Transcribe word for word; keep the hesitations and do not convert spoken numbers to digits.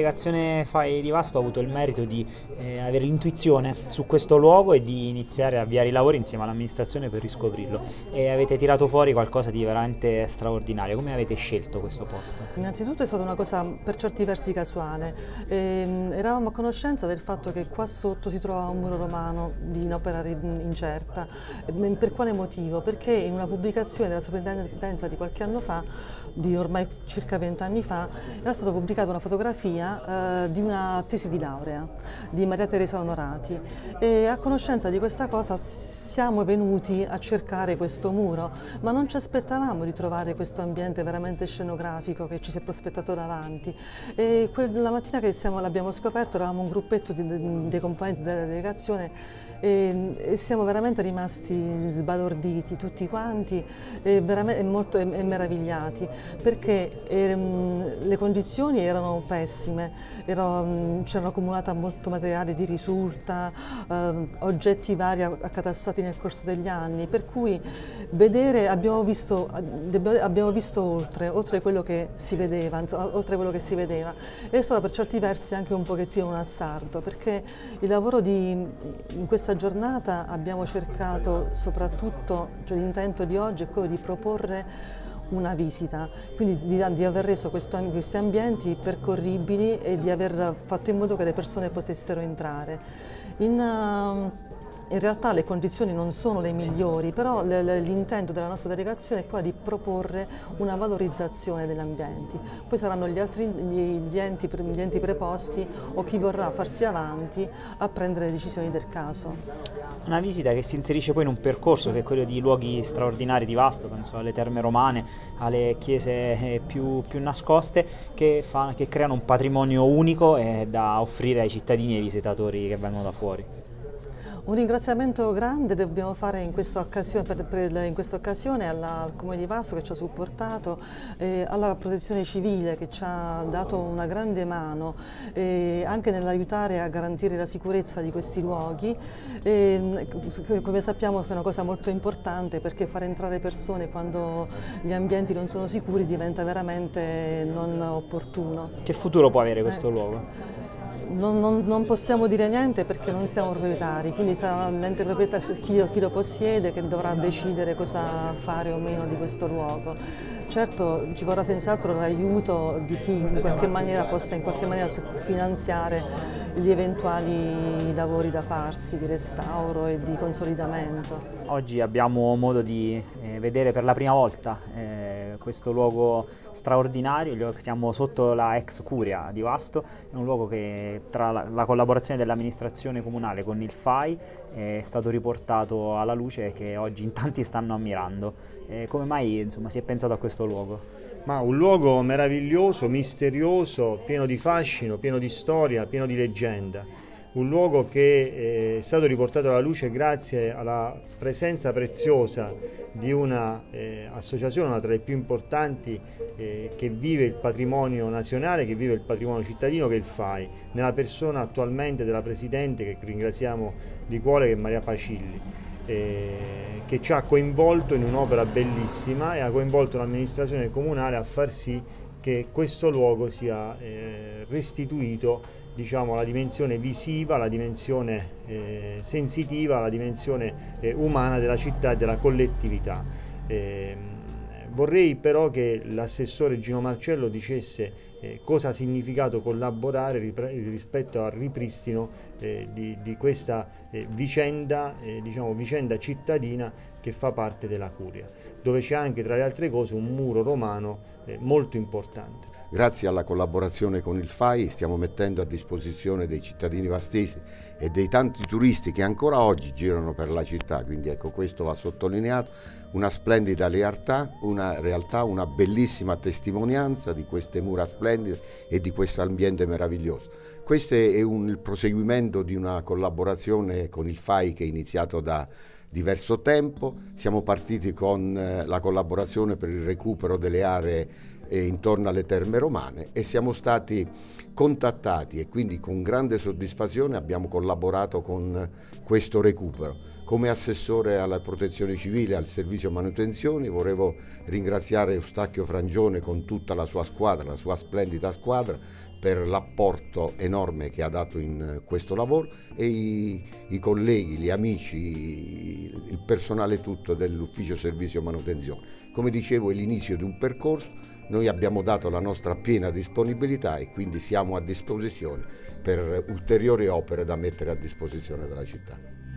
delegazione F A I di Vasto ha avuto il merito di eh, avere l'intuizione su questo luogo e di iniziare a avviare i lavori insieme all'amministrazione per riscoprirlo, e avete tirato fuori qualcosa di veramente straordinario. Come avete scelto questo posto? Innanzitutto è stata una cosa per certi versi casuale. E, eravamo a conoscenza del fatto che qua sotto si trova un muro romano di un'opera incerta. Per quale motivo? Perché in una pubblicazione della soprintendenza di qualche anno fa, di ormai circa vent'anni fa, era stata pubblicata una fotografia eh, di una tesi di laurea di Maria Teresa Onorati, e a conoscenza di questa cosa siamo venuti a cercare questo muro, ma non ci aspettavamo di trovare questo ambiente veramente scenografico che ci si è prospettato davanti. E quella mattina che l'abbiamo scoperto eravamo un gruppetto di, dei componenti della delegazione e, e siamo veramente rimasti sbalorditi tutti quanti e, veramente, e molto e, e meravigliati, perché ehm, le condizioni erano pessime, c'erano accumulata molto materiale di risulta, eh, oggetti vari accatastati nel corso degli anni, per cui vedere, abbiamo visto, abbiamo visto oltre, oltre quello che si vedeva, insomma, oltre quello che si vedeva. È stato per certi versi anche un pochettino un azzardo, perché il lavoro di, in questa giornata abbiamo cercato soprattutto, cioè l'intento di oggi è quello di proporre una visita, quindi di, di aver reso questo, questi ambienti percorribili e di aver fatto in modo che le persone potessero entrare. In, uh, In realtà le condizioni non sono le migliori, però l'intento della nostra delegazione è quello di proporre una valorizzazione degli ambienti. Poi saranno gli altri gli, gli, enti, gli enti preposti o chi vorrà farsi avanti a prendere le decisioni del caso. Una visita che si inserisce poi in un percorso, sì, che è quello di luoghi straordinari di Vasto, penso alle terme romane, alle chiese più, più nascoste, che, fa, che creano un patrimonio unico e da offrire ai cittadini e ai visitatori che vengono da fuori. Un ringraziamento grande dobbiamo fare in questa occasione, per, per, in questa occasione alla, al Comune di Vasto che ci ha supportato, eh, alla Protezione Civile che ci ha dato una grande mano eh, anche nell'aiutare a garantire la sicurezza di questi luoghi. Eh, come sappiamo è una cosa molto importante, perché far entrare persone quando gli ambienti non sono sicuri diventa veramente non opportuno. Che futuro può avere questo eh. luogo? Non, non, non possiamo dire niente perché non siamo proprietari, quindi sarà l'ente proprietario, chi, chi lo possiede, che dovrà decidere cosa fare o meno di questo luogo. Certo ci vorrà senz'altro l'aiuto di chi in qualche maniera possa in qualche maniera finanziare gli eventuali lavori da farsi di restauro e di consolidamento. Oggi abbiamo modo di eh, vedere per la prima volta eh, questo luogo straordinario. Siamo sotto la ex curia di Vasto, è un luogo che tra la, la collaborazione dell'amministrazione comunale con il F A I è stato riportato alla luce e che oggi in tanti stanno ammirando. Eh, come mai insomma, si è pensato a questo luogo? Ma un luogo meraviglioso, misterioso, pieno di fascino, pieno di storia, pieno di leggenda. Un luogo che è stato riportato alla luce grazie alla presenza preziosa di un'associazione, eh, una tra le più importanti, eh, che vive il patrimonio nazionale, che vive il patrimonio cittadino, che è il F A I, nella persona attualmente della Presidente, che ringraziamo di cuore, che è Maria Pacilli. Eh, che ci ha coinvolto in un'opera bellissima e ha coinvolto l'amministrazione comunale a far sì che questo luogo sia eh, restituito, diciamo, alla dimensione visiva, alla dimensione eh, sensitiva, alla dimensione eh, umana della città e della collettività. Eh, vorrei però che l'assessore Gino Marcello dicesse Eh, cosa ha significato collaborare rispetto al ripristino eh, di, di questa eh, vicenda, eh, diciamo, vicenda cittadina che fa parte della curia, dove c'è anche tra le altre cose un muro romano eh, molto importante. Grazie alla collaborazione con il F A I stiamo mettendo a disposizione dei cittadini vastesi e dei tanti turisti che ancora oggi girano per la città, quindi ecco, questo va sottolineato, una splendida realtà, una realtà, una bellissima testimonianza di queste mura splendide e di questo ambiente meraviglioso. Questo è un, il proseguimento di una collaborazione con il F A I che è iniziato da diverso tempo. Siamo partiti con eh, la collaborazione per il recupero delle aree eh, intorno alle terme romane e siamo stati contattati e quindi con grande soddisfazione abbiamo collaborato con questo recupero. Come assessore alla protezione civile e al servizio manutenzioni volevo ringraziare Eustachio Frangione con tutta la sua squadra, la sua splendida squadra, per l'apporto enorme che ha dato in questo lavoro, e i, i colleghi, gli amici, il personale tutto dell'ufficio servizio manutenzione. Come dicevo, è l'inizio di un percorso, noi abbiamo dato la nostra piena disponibilità e quindi siamo a disposizione per ulteriori opere da mettere a disposizione della città.